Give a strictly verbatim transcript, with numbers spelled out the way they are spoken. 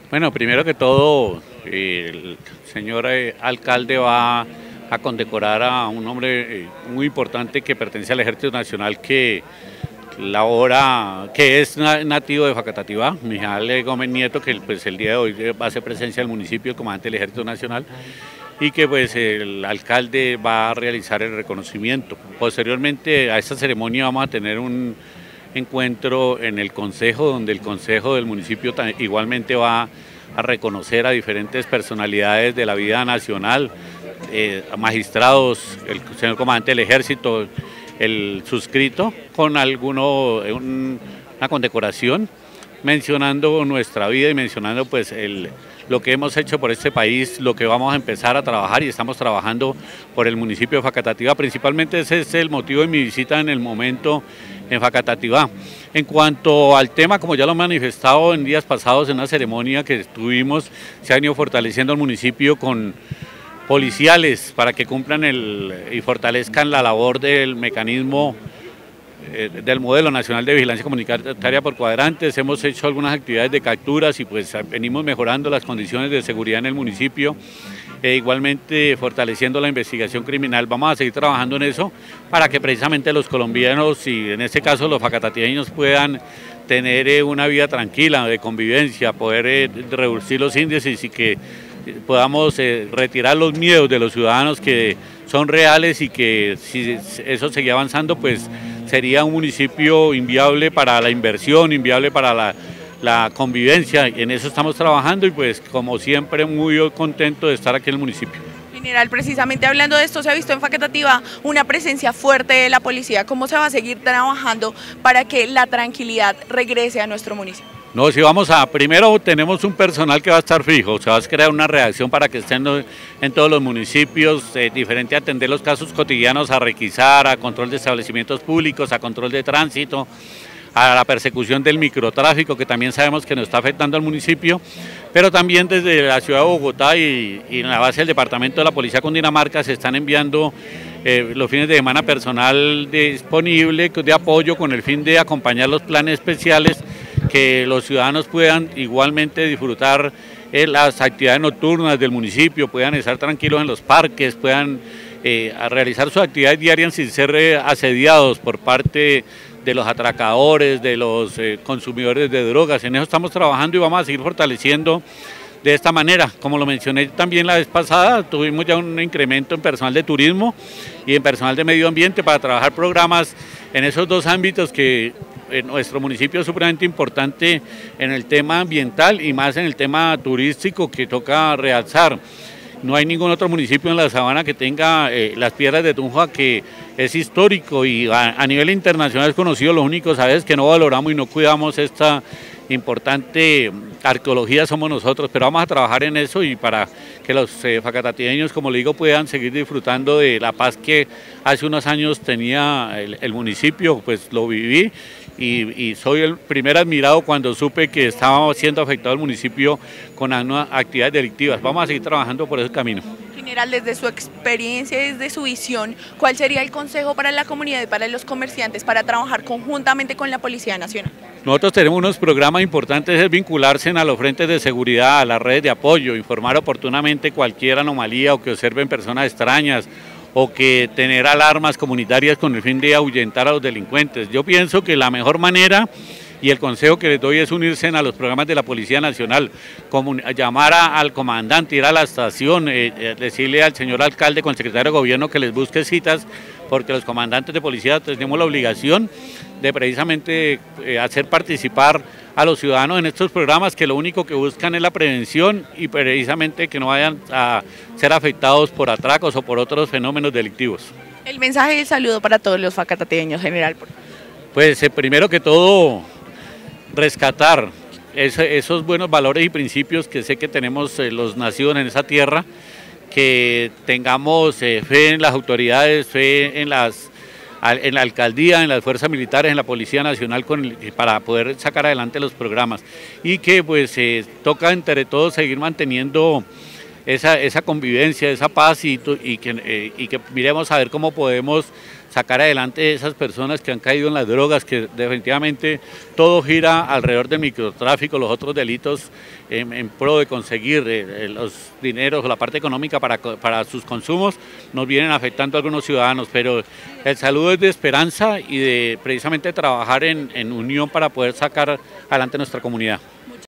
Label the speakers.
Speaker 1: Bueno, primero que todo, el señor eh, alcalde va a condecorar a un hombre eh, muy importante que pertenece al Ejército Nacional, que labora, que es na- nativo de Facatativá, Mijal Gómez Nieto, que pues, el día de hoy va a hacer presencia del municipio, el comandante del Ejército Nacional, y que pues el alcalde va a realizar el reconocimiento. Posteriormente a esta ceremonia vamos a tener un encuentro en el consejo, donde el consejo del municipio ta- igualmente va a reconocer a diferentes personalidades de la vida nacional, eh, a magistrados, el señor comandante del ejército, el suscrito con alguno, un- una condecoración mencionando nuestra vida y mencionando pues el, lo que hemos hecho por este país, lo que vamos a empezar a trabajar y estamos trabajando por el municipio de Facatativá. Principalmente ese es el motivo de mi visita en el momento en Facatativá. En cuanto al tema, como ya lo he manifestado en días pasados en una ceremonia que tuvimos, se ha venido fortaleciendo el municipio con policiales para que cumplan el, y fortalezcan la labor del mecanismo eh, del modelo nacional de vigilancia comunitaria por cuadrantes. Hemos hecho algunas actividades de capturas y pues venimos mejorando las condiciones de seguridad en el municipio, e igualmente fortaleciendo la investigación criminal. Vamos a seguir trabajando en eso para que precisamente los colombianos y en este caso los facatativos puedan tener eh, una vida tranquila, de convivencia, poder eh, reducir los índices y que podamos eh, retirar los miedos de los ciudadanos que son reales, y que si eso sigue avanzando pues sería un municipio inviable para la inversión, inviable para la, la convivencia. En eso estamos trabajando y pues como siempre muy contento de estar aquí en el municipio.
Speaker 2: General, precisamente hablando de esto, se ha visto en Facatativá una presencia fuerte de la policía. ¿Cómo se va a seguir trabajando para que la tranquilidad regrese a nuestro municipio?
Speaker 1: No, si vamos a, primero tenemos un personal que va a estar fijo, se va a crear una redacción para que estén en todos los municipios, eh, diferente a atender los casos cotidianos, a requisar, a control de establecimientos públicos, a control de tránsito, a la persecución del microtráfico, que también sabemos que nos está afectando al municipio, pero también desde la ciudad de Bogotá y, y en la base del departamento de la Policía Cundinamarca se están enviando eh, los fines de semana personal disponible de apoyo con el fin de acompañar los planes especiales, que los ciudadanos puedan igualmente disfrutar eh, las actividades nocturnas del municipio, puedan estar tranquilos en los parques, puedan eh, realizar sus actividades diarias sin ser eh, asediados por parte de los atracadores, de los eh, consumidores de drogas. En eso estamos trabajando y vamos a seguir fortaleciendo de esta manera. Como lo mencioné también la vez pasada, tuvimos ya un incremento en personal de turismo y en personal de medio ambiente para trabajar programas en esos dos ámbitos que en nuestro municipio es supremamente importante, en el tema ambiental y más en el tema turístico, que toca realzar. No hay ningún otro municipio en la sabana que tenga eh, las piedras de Tunja, que es histórico y a, a nivel internacional es conocido. Los únicos, sabes, que no valoramos y no cuidamos esta importante arqueología somos nosotros, pero vamos a trabajar en eso y para que los eh, facatativeños, como le digo, puedan seguir disfrutando de la paz que hace unos años tenía el, el municipio. Pues lo viví y, y soy el primer admirado cuando supe que estaba siendo afectado el municipio con actividades delictivas. Vamos a seguir trabajando por ese camino.
Speaker 2: General, desde su experiencia, desde su visión, ¿cuál sería el consejo para la comunidad y para los comerciantes para trabajar conjuntamente con la Policía Nacional?
Speaker 1: Nosotros tenemos unos programas importantes, es vincularse a los frentes de seguridad, a las redes de apoyo, informar oportunamente cualquier anomalía o que observen personas extrañas, o que tener alarmas comunitarias con el fin de ahuyentar a los delincuentes. Yo pienso que la mejor manera y el consejo que les doy es unirse a los programas de la Policía Nacional, como llamar a, al comandante, ir a la estación, eh, eh, decirle al señor alcalde con el secretario de gobierno que les busque citas, porque los comandantes de policía tenemos la obligación de precisamente eh, hacer participar a los ciudadanos en estos programas, que lo único que buscan es la prevención y precisamente que no vayan a ser afectados por atracos o por otros fenómenos delictivos.
Speaker 2: El mensaje y el saludo para todos los facatateños, general.
Speaker 1: Pues eh, primero que todo, rescatar ese, esos buenos valores y principios que sé que tenemos eh, los nacidos en esa tierra, que tengamos eh, fe en las autoridades, fe en las en la alcaldía, en las fuerzas militares, en la Policía Nacional, con el, para poder sacar adelante los programas, y que pues eh, toca entre todos seguir manteniendo esa, esa convivencia, esa paz y, y, que, eh, y que miremos a ver cómo podemos sacar adelante esas personas que han caído en las drogas, que definitivamente todo gira alrededor del microtráfico, los otros delitos en, en pro de conseguir eh, los dineros, la parte económica para, para sus consumos, nos vienen afectando a algunos ciudadanos, pero el saludo es de esperanza y de precisamente trabajar en, en unión para poder sacar adelante nuestra comunidad.